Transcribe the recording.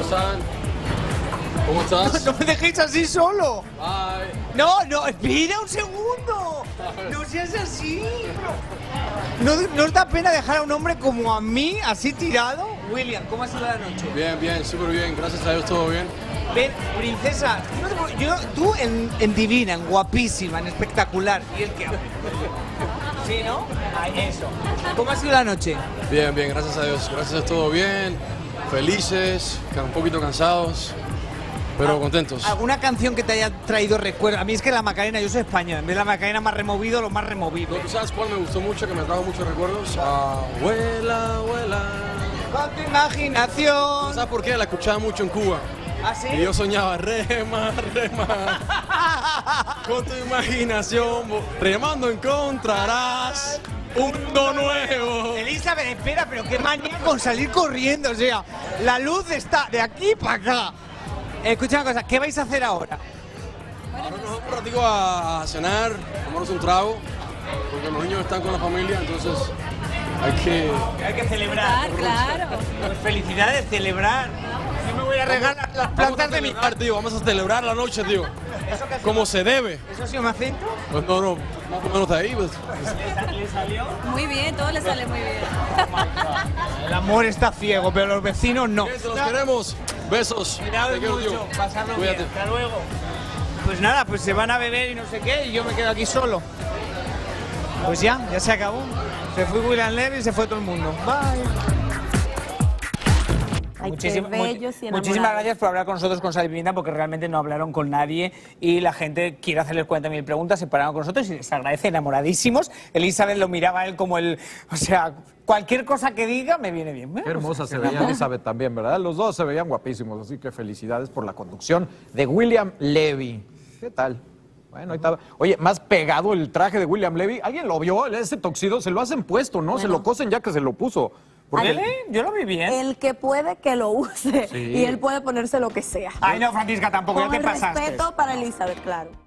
están? ¿Cómo estás? No me dejéis así solo. Bye. No, espera un segundo. No seas así. ¿No os da pena dejar a un hombre como a mí, así tirado? William, ¿cómo ha sido la noche? Bien, súper bien. Gracias a Dios, todo bien. Ven, princesa, tú en divina, en guapísima, en espectacular. ¿Y el qué? ¿Sí, no? Ay, eso. ¿Cómo ha sido la noche? Bien, gracias a Dios. Gracias a todo bien. Felices, un poquito cansados, pero contentos. ¿Alguna canción que te haya traído recuerdo? A mí es que la Macarena, yo soy español, en vez de la Macarena más removido, lo más removido. ¿Tú sabes cuál me gustó mucho, que me trajo muchos recuerdos? Abuela, abuela. Con tu imaginación. ¿Sabes por qué? La escuchaba mucho en Cuba. ¿Ah, sí? Y yo soñaba, rema, con tu imaginación, remando encontrarás un mundo nuevo. Elizabeth, espera, pero qué manía con salir corriendo, o sea, la luz está de aquí para acá. Escucha una cosa, ¿qué vais a hacer ahora? Ahora nos vamos un ratico a cenar, tomarnos un trago, porque los niños están con la familia, entonces Hay que celebrar. Claro. Pues felicidades, celebrar. Yo me voy a regar las plantas de mi parte, tío. Vamos a celebrar la noche, tío. Como se debe. ¿Eso ha sido un acento? Pues no, más o menos de ahí. Pues. ¿Le salió? Muy bien, todo le sale muy bien. El amor está ciego, pero los vecinos no. Bien, los queremos. Besos. Cuidado Te quiero, mucho, tío. pasarlo Cuídate. bien. Hasta luego. Pues nada, pues se van a beber y no sé qué, y yo me quedo aquí solo. Pues ya se acabó. Se fue William Levy y se fue todo el mundo. Bye. Ay, qué bellos y enamorados. Muchísimas gracias por hablar con nosotros con Sal y Pimienta, porque realmente no hablaron con nadie y la gente quiere hacerles 40.000 preguntas, se pararon con nosotros y les agradece, enamoradísimos. Elizabeth lo miraba a él como el... O sea, cualquier cosa que diga me viene bien. Qué hermosa se veía Elizabeth también, ¿verdad? Los dos se veían guapísimos, así que felicidades por la conducción de William Levy. ¿Qué tal? Bueno, ahí estaba. Oye, más pegado el traje de William Levy. ¿Alguien lo vio? Ese tuxedo se lo hacen puesto, ¿no? Se lo cosen ya que se lo puso. Porque yo lo vi bien. El que puede que lo use Sí. y él puede ponerse lo que sea. Ay, no, Francisca, tampoco, ya Con te pasaste. respeto para Elizabeth, claro.